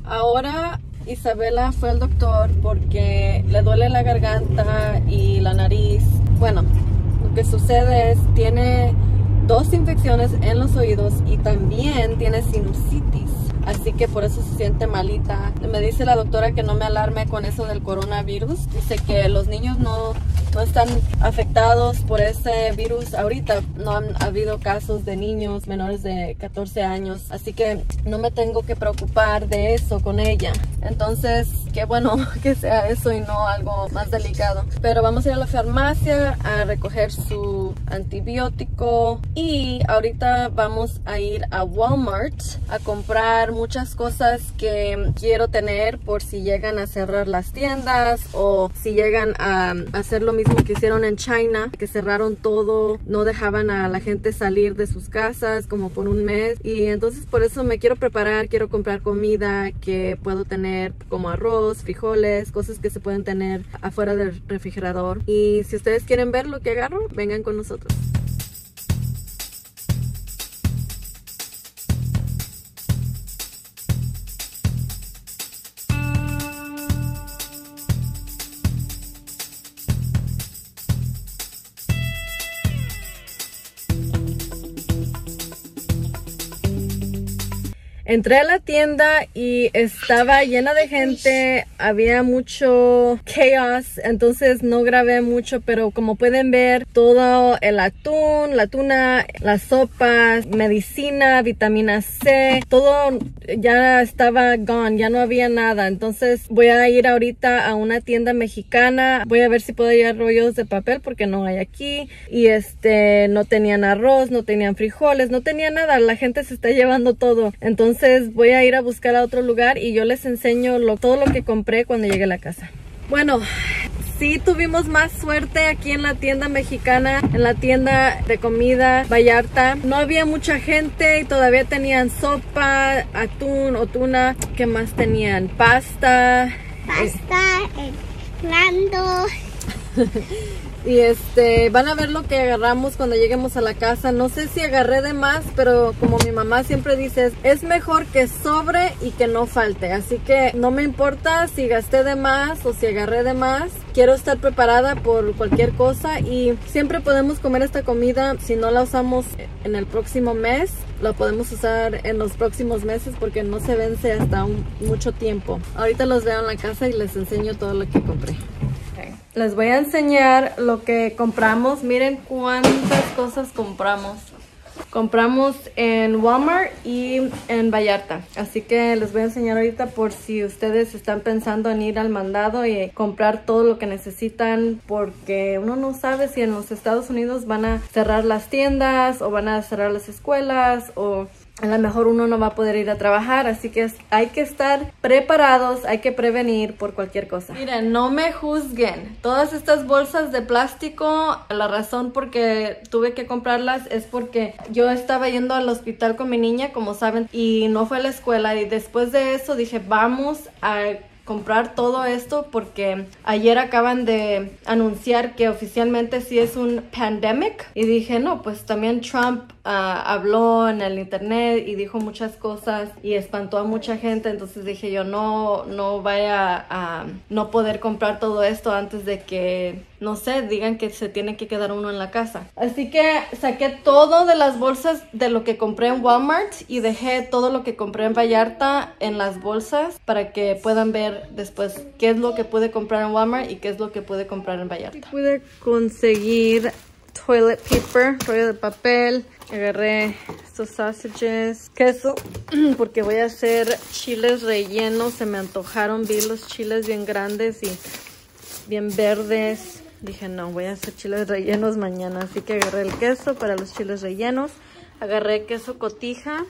Ahora Isabela fue al doctor porque le duele la garganta y la nariz. Bueno, lo que sucede es tiene 2 infecciones en los oídos y también tiene sinusitis. Así que por eso se siente malita. Me dice la doctora que no me alarme con eso del coronavirus. Dice que los niños no están afectados por ese virus ahorita. No han habido casos de niños menores de 14 años. Así que no me tengo que preocupar de eso con ella. Entonces, qué bueno que sea eso y no algo más delicado. Pero vamos a ir a la farmacia a recoger su antibiótico. Y ahorita vamos a ir a Walmart a comprar muchas cosas que quiero tener por si llegan a cerrar las tiendas o si llegan a hacer lo mismo que hicieron en China, que cerraron todo, no dejaban a la gente salir de sus casas como por un mes. Y entonces por eso me quiero preparar, quiero comprar comida que puedo tener como arroz, frijoles, cosas que se pueden tener afuera del refrigerador. Y si ustedes quieren ver lo que agarro, vengan con nosotros. Entré a la tienda y estaba llena de gente, había mucho chaos, entonces no grabé mucho, pero como pueden ver, todo el atún, la tuna, las sopas, medicina, vitamina C, todo ya estaba gone, ya no había nada. Entonces voy a ir ahorita a una tienda mexicana, voy a ver si puedo llevar rollos de papel porque no hay aquí. Y no tenían arroz, no tenían frijoles, no tenía nada, la gente se está llevando todo. Entonces voy a ir a buscar a otro lugar y yo les enseño todo lo que compré cuando llegue a la casa. Bueno, sí tuvimos más suerte aquí en la tienda mexicana, en la tienda de comida Vallarta. No había mucha gente y todavía tenían sopa, atún o tuna. ¿Qué más tenían? Pasta, plando. Y van a ver lo que agarramos cuando lleguemos a la casa. No sé si agarré de más, pero como mi mamá siempre dice, es mejor que sobre y que no falte. Así que no me importa si gasté de más o si agarré de más. Quiero estar preparada por cualquier cosa y siempre podemos comer esta comida. Si no la usamos en el próximo mes, la podemos usar en los próximos meses porque no se vence hasta mucho tiempo. Ahorita los veo en la casa y les enseño todo lo que compré. Les voy a enseñar lo que compramos. Miren cuántas cosas compramos. Compramos en Walmart y en Vallarta. Así que les voy a enseñar ahorita por si ustedes están pensando en ir al mandado y comprar todo lo que necesitan. Porque uno no sabe si en los Estados Unidos van a cerrar las tiendas o van a cerrar las escuelas o a lo mejor uno no va a poder ir a trabajar, así que hay que estar preparados, hay que prevenir por cualquier cosa. Miren, no me juzguen. Todas estas bolsas de plástico, la razón por que tuve que comprarlas es porque yo estaba yendo al hospital con mi niña, como saben, y no fue a la escuela. Y después de eso dije, vamos a comprar todo esto porque ayer acaban de anunciar que oficialmente sí es un pandemic y dije no, pues también Trump habló en el internet y dijo muchas cosas y espantó a mucha gente. Entonces dije yo no vaya a no poder comprar todo esto antes de que, no sé, digan que se tiene que quedar uno en la casa. Así que saqué todo de las bolsas de lo que compré en Walmart y dejé todo lo que compré en Vallarta en las bolsas para que puedan ver después qué es lo que pude comprar en Walmart y qué es lo que pude comprar en Vallarta. Pude conseguir toilet paper, rollo de papel. Agarré estos sausages, queso, porque voy a hacer chiles rellenos. Se me antojaron, vi los chiles bien grandes y bien verdes. Dije, no, voy a hacer chiles rellenos mañana. Así que agarré el queso para los chiles rellenos. Agarré queso cotija,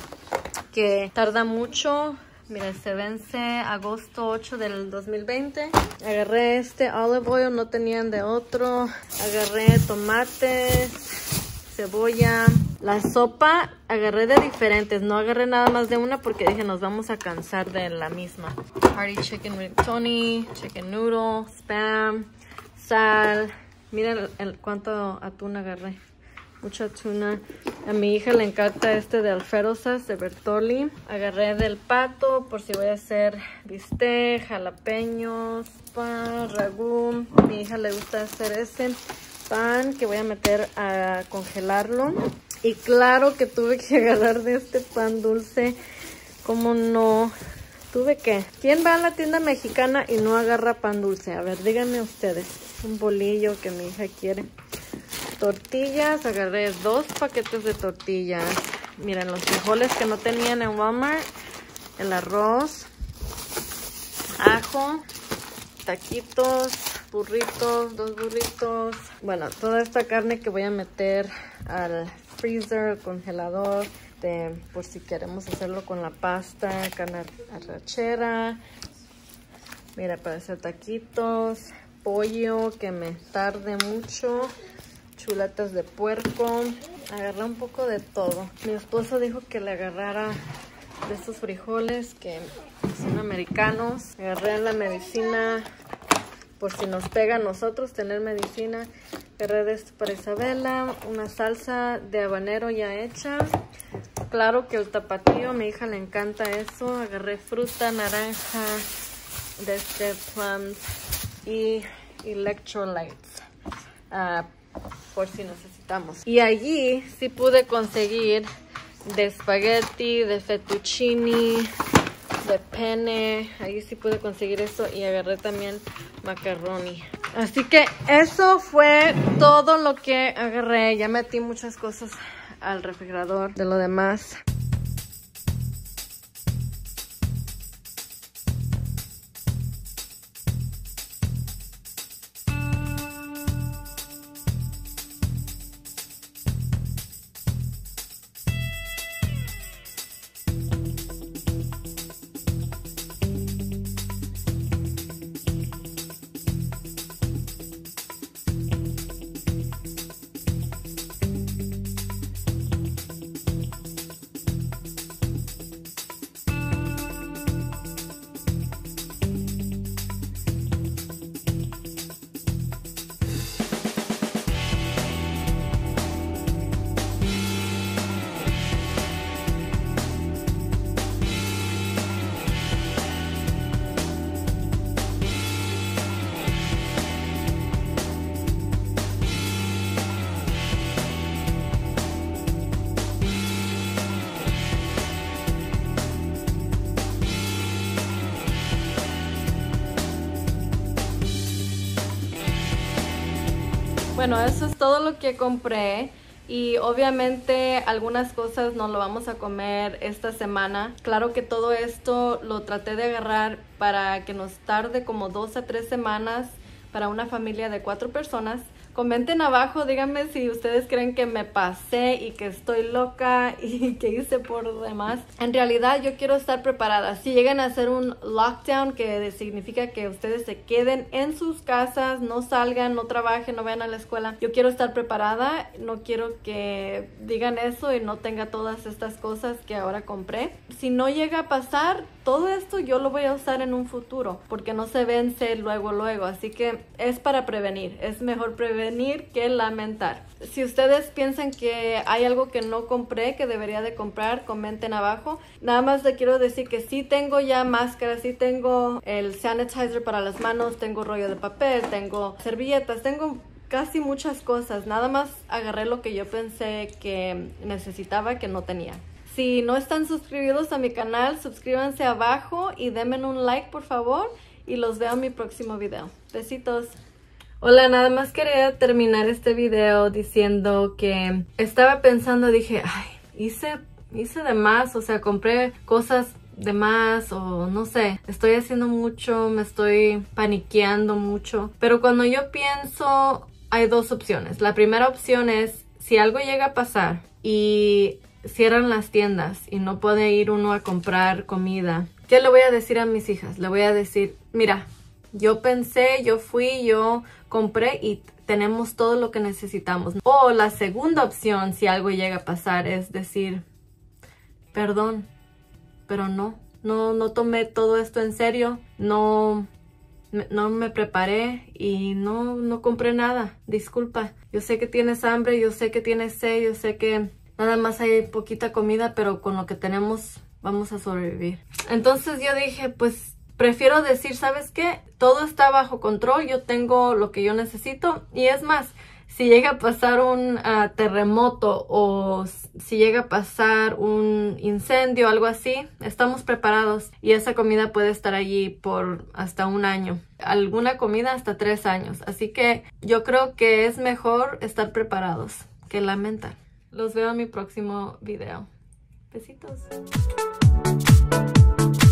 que tarda mucho. Mira, se vence agosto 8 del 2020. Agarré olive oil, no tenían de otro. Agarré tomates, cebolla. La sopa agarré de diferentes, no agarré nada más de una porque dije nos vamos a cansar de la misma. Hearty chicken rigatoni, chicken noodle, spam, sal. Miren cuánto atún agarré. mucha tuna. A mi hija le encanta este de Alfredosas de Bertolli. Agarré del pato por si voy a hacer bistec, jalapeños, pan, ragú. A mi hija le gusta hacer ese pan que voy a meter a congelarlo. Y claro que tuve que agarrar de este pan dulce. ¿Cómo no? ¿Tuve que? ¿Quién va a la tienda mexicana y no agarra pan dulce? A ver, díganme ustedes. Un bolillo que mi hija quiere. Tortillas, agarré 2 paquetes de tortillas. Miren, los frijoles que no tenían en Walmart. El arroz. Ajo. Taquitos. Burritos, 2 burritos. Bueno, toda esta carne que voy a meter al freezer, al congelador. Por si queremos hacerlo con la pasta, carne arrachera. Mira, para hacer taquitos. Pollo que me tarde mucho. Chuletas de puerco. Agarré un poco de todo. Mi esposo dijo que le agarrara de estos frijoles que son americanos. Agarré la medicina por si nos pega a nosotros tener medicina. Agarré de esto para Isabela. Una salsa de habanero ya hecha. Claro que el tapatío, a mi hija le encanta eso. Agarré fruta, naranja, de este plums y electrolytes. Por si necesitamos. Y allí sí pude conseguir de espagueti, de fettuccine, de penne. Allí sí pude conseguir eso. Y agarré también macaroni. Así que eso fue todo lo que agarré. Ya metí muchas cosas al refrigerador. De lo demás, bueno, eso es todo lo que compré. Y obviamente algunas cosas no lo vamos a comer esta semana. Claro que todo esto lo traté de agarrar para que nos tarde como 2 a 3 semanas para una familia de 4 personas. Comenten abajo, díganme si ustedes creen que me pasé y que estoy loca y que hice por demás. En realidad yo quiero estar preparada. Si llegan a hacer un lockdown, que significa que ustedes se queden en sus casas, no salgan, no trabajen, no vayan a la escuela, yo quiero estar preparada. No quiero que digan eso y no tenga todas estas cosas que ahora compré. Si no llega a pasar, todo esto yo lo voy a usar en un futuro porque no se vence luego. Así que es para prevenir. Es mejor prevenir que lamentar. Si ustedes piensan que hay algo que no compré, que debería de comprar, comenten abajo. Nada más le quiero decir que sí tengo ya máscaras, sí tengo el sanitizer para las manos, tengo rollo de papel, tengo servilletas, tengo casi muchas cosas. Nada más agarré lo que yo pensé que necesitaba, que no tenía. Si no están suscribidos a mi canal, suscríbanse abajo y denme un like, por favor. Y los veo en mi próximo video. Besitos. Hola, nada más quería terminar este video diciendo que estaba pensando, dije, ay, hice de más, o sea, compré cosas de más o no sé, estoy haciendo mucho, me estoy paniqueando mucho. Pero cuando yo pienso, hay 2 opciones. La primera opción es, si algo llega a pasar y cierran las tiendas y no puede ir uno a comprar comida, ¿qué le voy a decir a mis hijas? Le voy a decir, mira, yo pensé, yo fui, yo compré y tenemos todo lo que necesitamos. O la segunda opción, si algo llega a pasar, es decir, perdón, pero no tomé todo esto en serio, no no me preparé y no compré nada. Disculpa. Yo sé que tienes hambre, yo sé que tienes sed, yo sé que nada más hay poquita comida, pero con lo que tenemos vamos a sobrevivir. Entonces yo dije, pues prefiero decir, ¿sabes qué? Todo está bajo control, yo tengo lo que yo necesito. Y es más, si llega a pasar un terremoto o si llega a pasar un incendio o algo así, estamos preparados y esa comida puede estar allí por hasta 1 año. Alguna comida hasta 3 años. Así que yo creo que es mejor estar preparados que lamentar. Los veo en mi próximo video. Besitos.